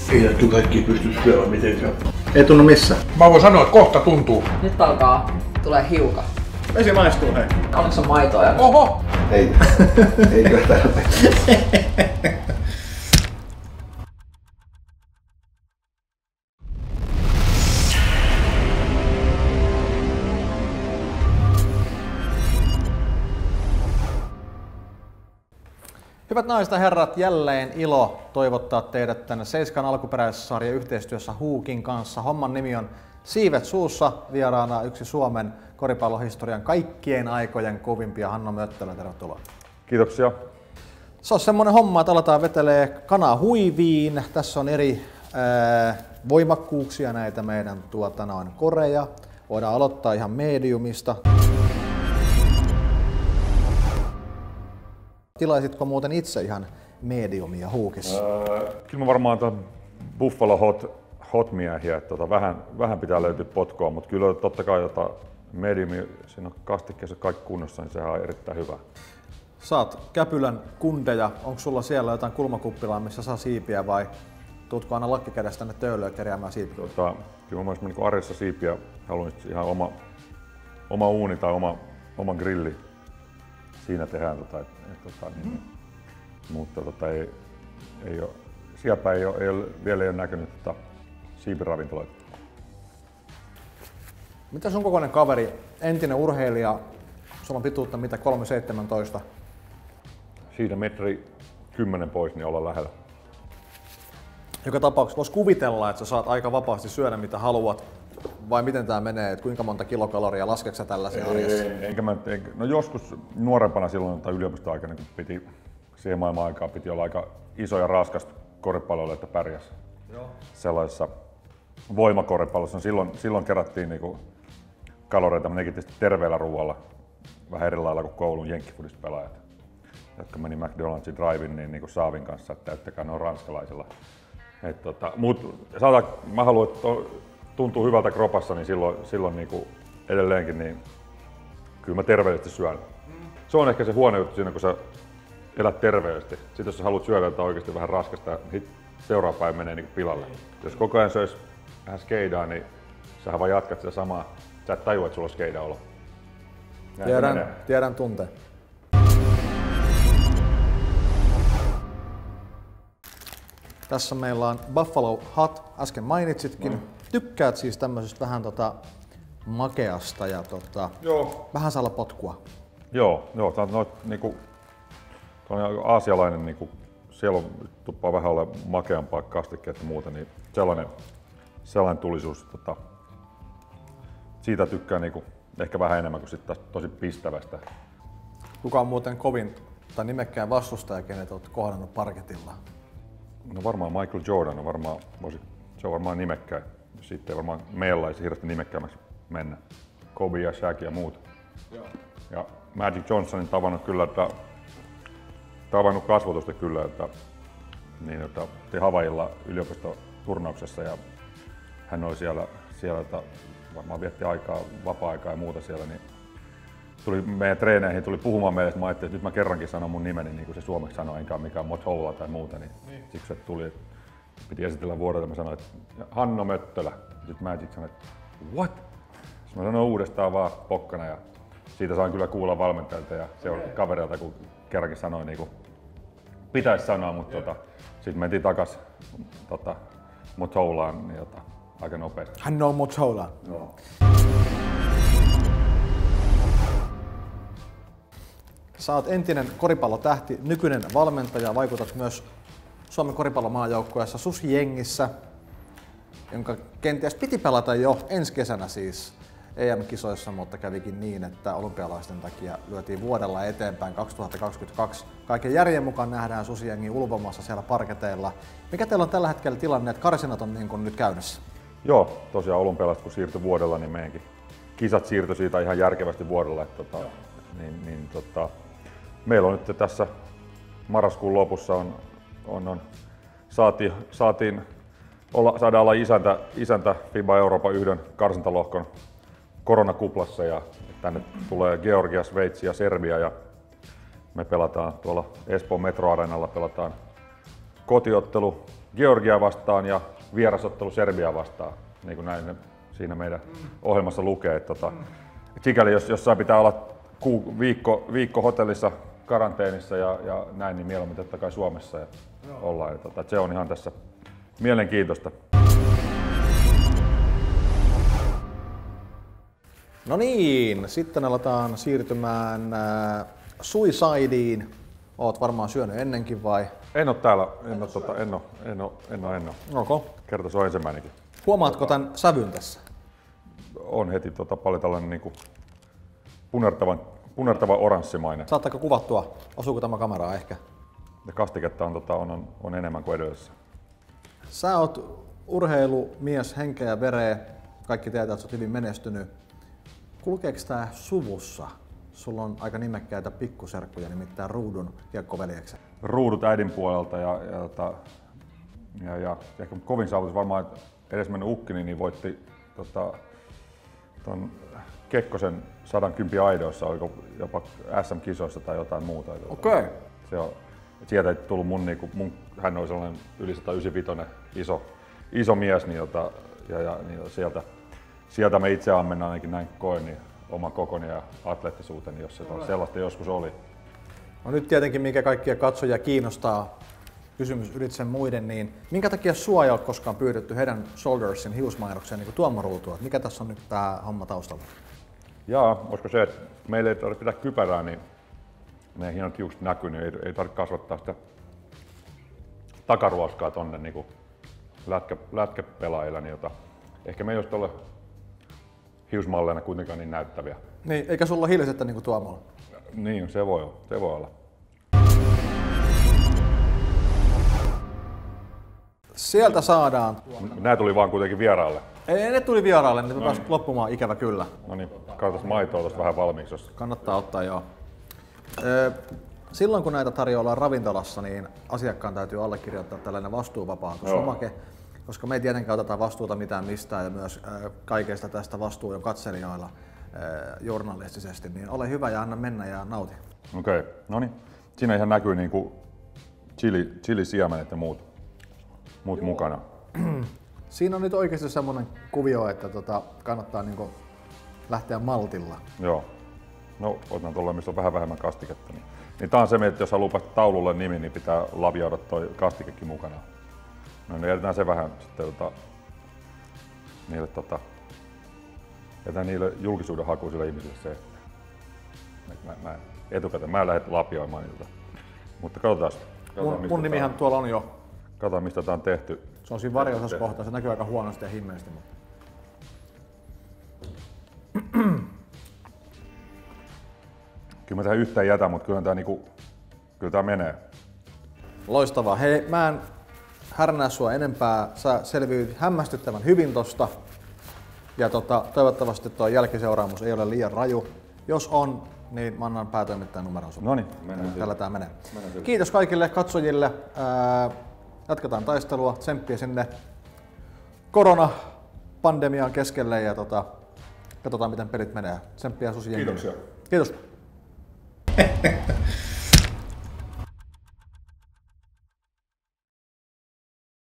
Ei näitä kaikki pysty syömään mitenkään. Ei tunnu missä. Mä voin sanoa, että kohta tuntuu. Nyt alkaa tulee hiukan. Vesi maistuu, hei. Onko se maitoa ja... Oho! Ei. Ei kyllä tarpeeksi. Hyvät naiset ja herrat, jälleen ilo toivottaa teidät tänne Seiskan alkuperäissarjan yhteistyössä Huukin kanssa. Homman nimi on Siivet suussa, vieraana yksi Suomen koripallohistorian kaikkien aikojen kovimpia Hanno Möttölä. Tervetuloa. Kiitoksia. Se on semmoinen homma, että aletaan vetelee kanaa huiviin. Tässä on eri voimakkuuksia näitä meidän koreja. Voidaan aloittaa ihan mediumista. Tilaisitko muuten itse ihan mediumia Huukissa? Kyllä mä varmaan Buffalo hot miehiä, että vähän pitää löytyä potkua, mutta kyllä totta kai mediumi, siinä on kastikkeessa kaikki kunnossa, niin sehän on erittäin hyvä. Saat Käpylän kundeja. Onko sulla siellä jotain kulmakuppilaa, missä saa siipiä vai tuutko aina lakkikädessä tänne töölöön kerjäämään siipiä? Kyllä mä niin arjessa siipiä haluan ihan oma uuni tai oma grilli. Siinä tehdään mutta ei ole, sieltä vielä ei ole näkynyt siipiravintoloita. Mitä sun kokoinen kaveri, entinen urheilija, sulla on pituutta mitä 3,17? Siitä 1,10 metriä pois, niin ollaan lähellä. Joka tapauksessa voisi kuvitella, että sä saat aika vapaasti syödä mitä haluat, vai miten tää menee, että kuinka monta kilokaloria laskeksä tällaisia arjessa? No joskus nuorempana silloin tai yliopistoaikana, kun piti siihen maailman aikaan piti olla aika iso ja raskas koripalloille, että pärjäs. Joo. Sellaisessa voimakoripallossa. Silloin kerättiin niinku kaloreita, nekin tietysti terveellä ruoalla, vähän eri lailla kuin koulun jenkkifudista-pelaajat, jotka meni McDonald'sin drive-in niin Saavin kanssa, että täyttäkää ne on ranskalaisilla. Mä haluan, että tuntuu hyvältä kropassa, niin silloin niinku edelleenkin niin kyllä mä terveellisesti syön. Se on ehkä se huono juttu siinä, kun sä elät terveellisesti. Sitten jos sä haluat syödä jotain oikeasti vähän raskasta, niin seuraava päivä menee niin pilalle. Jos koko ajan söis vähän skeidaa, niin sähän vaan jatkat sitä samaa. Sä et tajua, että sulla on skeidaolo. Tiedän tunteen. Tässä meillä on Buffalo Hut, äsken mainitsitkin. Tykkäät siis tämmöisestä vähän makeasta ja vähän saa olla potkua. Joo, tää on niinku aasialainen, niinku, siellä on tuppaa vähän olla makeampaa kastikkeetta ja muuta, niin sellainen tulisuus. Siitä tykkää niinku, ehkä vähän enemmän kuin sitten tosi pistävästä. Kuka on muuten kovin tai nimekkään vastustaja, kenet olet kohdannut parketilla? No varmaan Michael Jordan se on varmaan nimekkäin. Sitten ei varmaan meillä ei hirveästi nimekkäämmäksi mennä. Kobe ja Shaq ja muut. Joo. Ja Magic Johnsonin tavannut kasvotusta kyllä, että Havaijilla yliopistoturnauksessa ja hän oli siellä varmaan vietti vapaa-aikaa ja muuta siellä, niin tuli meidän treeneihin tuli puhumaan meille, että mä ajattelin, että nyt mä kerrankin sanon mun nimeni niin kuin se suomeksi sanoi, enkä mikään Mothola tai muuta, niin siksi se tuli, että piti esitellä vuodelta, mä sanoin, että Hanno Möttölä. Sitten Magic sanoi, että what? Sitten mä sanoin uudestaan vaan pokkana ja siitä saan kyllä kuulla valmentajalta ja kaverilta, kun kerrankin sanoin niin kuin pitäisi sanoa, mutta sitten mentiin takas Motholaan niin, aika nopeasti. Hanno Mothola. No. Sä oot entinen koripallotähti, nykyinen valmentaja, vaikutat myös Suomen koripallomaajoukkueessa SUS-jengissä, jonka kenties piti pelata jo ensi kesänä siis EM-kisoissa, mutta kävikin niin, että olympialaisten takia lyötiin vuodella eteenpäin 2022. Kaiken järjen mukaan nähdään SUS-jengi ulvomassa siellä parketeilla. Mikä teillä on tällä hetkellä tilanne, että karsinat on niin kuin nyt käynnissä? Joo, tosiaan olympialaiset kun siirtyi vuodella, niin meidänkin kisat siirtyi siitä ihan järkevästi vuodella. Meillä on nyt tässä marraskuun lopussa saadaan olla isäntä FIBA Euroopan yhden karsintalohkon koronakuplassa ja tänne tulee Georgia, Sveitsi ja Serbia ja me pelataan tuolla Espoon Metro Areenalla kotiottelu Georgia vastaan ja vierasottelu Serbia vastaan. Niin kuin näin siinä meidän ohjelmassa lukee. Että sikäli jos jossain pitää olla viikko hotellissa karanteenissa ja näin, niin mieluummin totta kai Suomessa ja ollaan. Ja se on ihan tässä mielenkiintoista. No niin, sitten aletaan siirtymään Suicideen. Oot varmaan syönyt ennenkin vai? En oo täällä, en oo. Okay. Kerta se on ensimmäinenkin. Huomaatko tämän sävyn tässä? On heti paljon tällainen niinku punertava oranssimainen. Saattaako kuvattua? Osuuko tämä kameraan ehkä? Ja kastiketta on enemmän kuin edellisessä. Sä oot urheilumies henkeä ja vereä. Kaikki tietää, että sä oot hyvin menestynyt. Kulkeeko tää suvussa? Sulla on aika nimekkäitä pikkuserkkuja, nimittäin Ruudun kiekkoveljekset. Ruudut äidin puolelta ja ehkä kovin saavutus varmaan, että edesmennyt ukkini niin voitti ton Kekkosen 110 aidoissa, oliko jopa SM-kisoissa tai jotain muuta. Okei. Sieltä ei tullut hän oli sellainen yli 195 iso mies, niin sieltä me itse ammennan ainakin näin koen, niin oma kokoni ja atleettisuuteni, jos se sellaista joskus oli. No nyt tietenkin mikä kaikkia katsojia kiinnostaa, kysymys ylitse muiden, niin minkä takia sua ei ole koskaan pyydetty Head & Shouldersin hiusmainokseen niin kuin Tuomo Ruutua? Mikä tässä on nyt tää homma taustalla? Olisiko se, että meillä ei tarvitse pitää kypärää, niin meidän hienot hiukset näkyy, niin ei tarvitse kasvattaa sitä takaruoskaa tonne niin kuin lätkäpelaajilla, niin ehkä me ei olisi tuolla hiusmalleina kuitenkaan niin näyttäviä. Niin, eikä sulla ole hilsettä niin kuin Tuomolla? Niin, se voi olla. Sieltä saadaan. Nää tuli vaan kuitenkin vieraalle. Ei, ne tuli vieraalle, ne pääsi loppumaan ikävä kyllä. No niin, katsotaan maitoa tuosta vähän valmiiksi. Jos... Kannattaa ottaa joo. Silloin kun näitä tarjoillaan ravintolassa, niin asiakkaan täytyy allekirjoittaa tällainen vastuuvapautuslomake, koska me ei tietenkään oteta vastuuta mitään mistään ja myös kaikesta tästä vastuu on katselijoilla journalistisesti, niin ole hyvä ja anna mennä ja nauti. Okei, no niin. Siinä ihan näkyy niinku chilisiemenet ja muut mukana. Siinä on nyt oikeasti semmoinen kuvio, että kannattaa niinku lähteä maltilla. Joo. No otan tuolla, missä on vähän vähemmän kastiketta. Niin tää on se, että jos haluaa päästä taululle nimi, niin pitää labioida toi kastikekin mukana. No niin jätetään se vähän sitten niille julkisuuden hakuisille ihmisille se, että mä etukäteen mä en lähde lapioimaan niiltä. Mutta katsotaan mun nimihän tuolla on jo. Katsotaan mistä tää on tehty. Se on siinä varjoisessa kohtaa, se näkyy aika huonosti ja himmeästi. Kyllä mä tähän yhtään jätä, mutta kyllä tää menee. Loistavaa. Hei, mä en härnää sua enempää. Sä selviyt hämmästyttävän hyvin tosta. Ja toivottavasti tuo jälkiseuraamus ei ole liian raju. Jos on, niin mä annan päätoimittajan numeron sulle. Noniin, tällä tää menee. Kiitos kaikille katsojille. Jatketaan taistelua. Tsemppiä sinne koronapandemiaan keskelle ja katsotaan miten pelit menee. Tsemppiä Susi jengille. Kiitoksia. Kiitos.